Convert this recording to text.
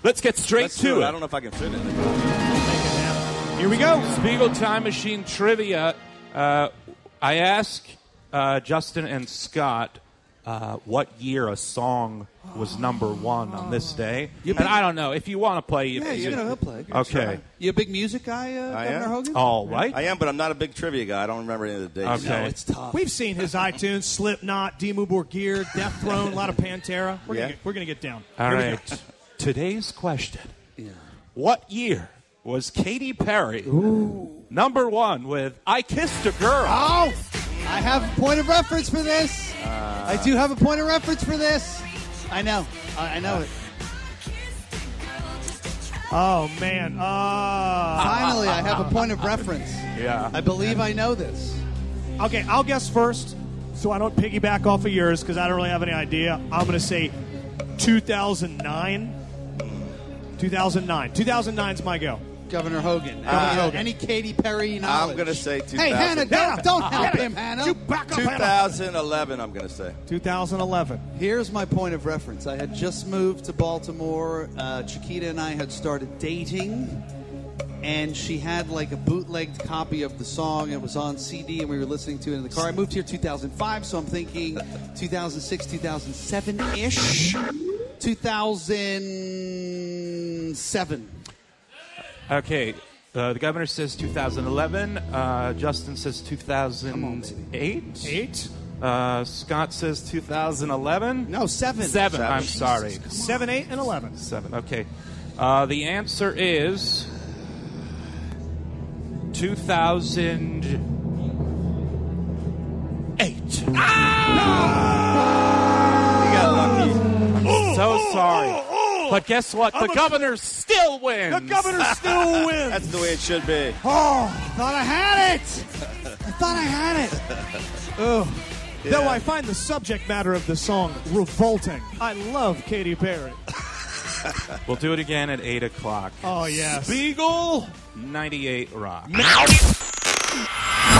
Let's get straight to it. I don't know if I can fit it. Here we go. Spiegel Time Machine Trivia. I ask Justin and Scott what year a song was number one on this day. And I don't know. If you want to play... he'll play. Okay. You a big music guy, Governor Hogan? All right. I am, but I'm not a big trivia guy. I don't remember any of the dates. Okay. No, it's tough. We've seen his iTunes, Slipknot, Dimmu Borgir, Death Throne, a lot of Pantera. We're gonna get down. All Here we right. go. Today's question. What year was Katy Perry number one with I Kissed a Girl? Oh! I have a point of reference for this. I do have a point of reference for this. I know. I know it. Oh, man. Finally, I have a point of reference. Yeah. I believe I know this. Okay, I'll guess first, so I don't piggyback off of yours, because I don't really have any idea. I'm going to say 2009. 2009. 2009's my go. Governor Hogan. Any Katy Perry knowledge? I'm going to say 2000. Hey, Hannah, don't help him, Hannah. You back up, 2011, I'm going to say. 2011. Here's my point of reference. I had just moved to Baltimore. Chiquita and I had started dating, and she had like a bootlegged copy of the song. It was on CD, and we were listening to it in the car. I moved here 2005, so I'm thinking 2006, 2007-ish. 2007. Okay. The governor says 2011. Justin says 2008. 8? Scott says 2011. No, 7. 7. I'm sorry. 7, 8, and 11. 7. Okay. The answer is 2008. You got lucky. I'm so sorry. But guess what? The governor still wins. The governor still wins. That's the way it should be. Oh, I thought I had it. Oh. Though I find the subject matter of the song revolting. I love Katy Perry. We'll do it again at 8 o'clock. Oh, yes. Spiegel 98 Rock.